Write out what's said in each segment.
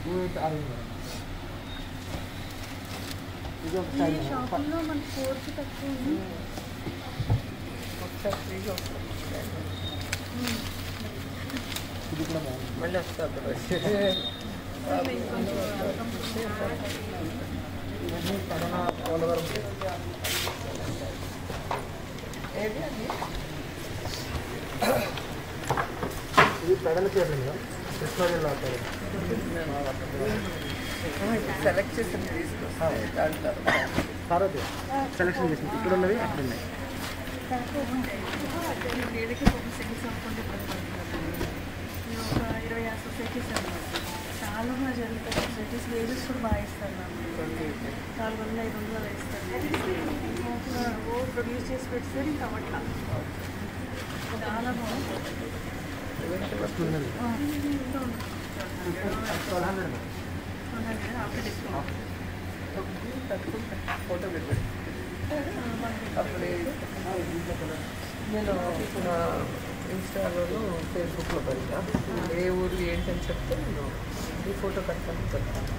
షాపుల్లో మన కోర్సు తక్కువ ఉంది. ఒకసారి ఫ్రీగా వస్తుంది మళ్ళీ వస్తారు ఏది అది ఇది పెడల్ కేబుల్ కృష్ణాజిల్లా సెలెక్ట్ చేసి తీసుకొస్తాయి దాంట్లో సారథి సెలెక్షన్ చేసింది ఇక్కడ ఉన్నవి అక్కడ ఉన్నాయి. ఏదైతే ఒక సెకండ్స్ అనుకుంటే ఒక 20 సొసైటీస్ అన్నమాట. చాలా బాగా జరుగుతాయి సొసైటీస్. వేజెస్ కూడా బాగా ఇస్తారు నాకు. 400, 500 ఇస్తారు. ఓ ప్రొడ్యూస్ చేసి పెడితే ఇంకా అట్లా చాలా బాగుంటుంది. ఆఫ్టర్ డిస్కౌంట్ ఫోటో పెట్టాడు అప్పుడే నేను ఇన్స్టాలోను ఫేస్బుక్లో పెడతా ఏ ఊరు ఏంటని చెప్తే నేను ఈ ఫోటో కట్టాలని చెప్తాను.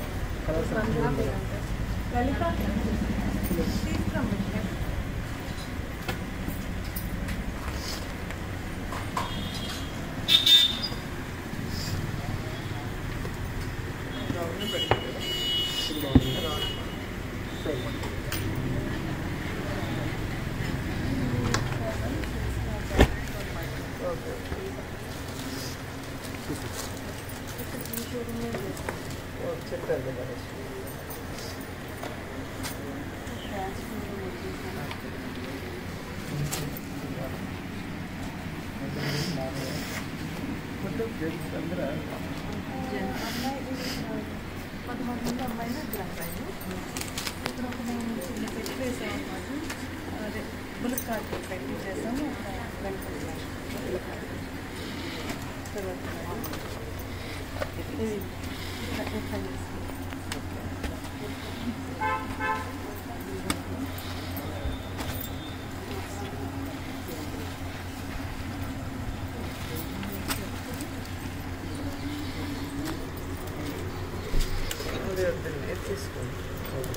చెప్పారు కదా అందరూ 11 అమ్మాయిలు 2 అబ్బాయిలు. ఇప్పుడు ఒక మేము చిన్న పెట్టి వేసాము అన్నమాట. అదే బుల్లెట్ కార్డ్ పెట్టి చేసాము. తీసుకోండి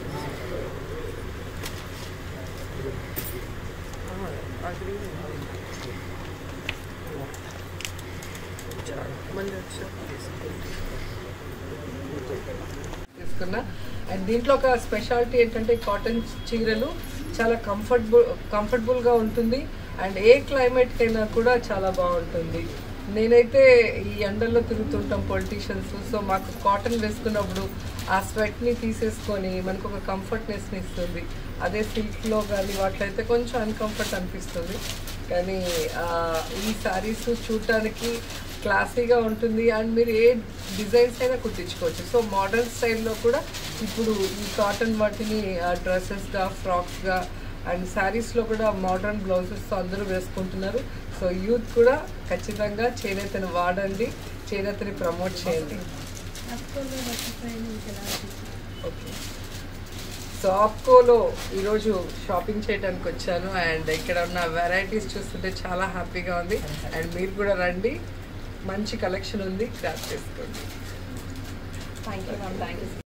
తీసుకున్నా. అండ్ దీంట్లో ఒక స్పెషాలిటీ ఏంటంటే కాటన్ చీరలు చాలా కంఫర్టబుల్గా ఉంటుంది. అండ్ ఏ క్లైమేట్కి అయినా కూడా చాలా బాగుంటుంది. నేనైతే ఈ ఎండల్లో తిరుగుతుంటాం పొలిటీషియన్స్. సో మాకు కాటన్ వేసుకున్నప్పుడు ఆ స్వెట్ని తీసేసుకొని మనకు ఒక కంఫర్ట్నెస్ని ఇస్తుంది. అదే సిల్క్లో కానీ వాటిలో అయితే కొంచెం అన్కంఫర్ట్ అనిపిస్తుంది. కానీ ఈ శారీస్ చూడటానికి క్లాసీగా ఉంటుంది. అండ్ మీరు ఏ డిజైన్స్ అయినా కుట్టించుకోవచ్చు. సో మోడర్న్ స్టైల్లో కూడా ఇప్పుడు ఈ కాటన్ వాటిని డ్రెస్సెస్గా, ఫ్రాక్స్గా అండ్ శారీస్లో కూడా మోడర్న్ బ్లౌజెస్తో అందరూ వేసుకుంటున్నారు. సో యూత్ కూడా ఖచ్చితంగా చేనేతను వాడండి, చేనేతని ప్రమోట్ చేయండి. ఓకే, సో ఆప్కోలో ఈరోజు షాపింగ్ చేయడానికి వచ్చాను. అండ్ ఇక్కడ ఉన్న వెరైటీస్ చూస్తుంటే చాలా హ్యాపీగా ఉంది. అండ్ మీరు కూడా రండి, మంచి కలెక్షన్ ఉంది, గ్రాబ్ చేసుకోండి. Thank you ma'am. Thank you.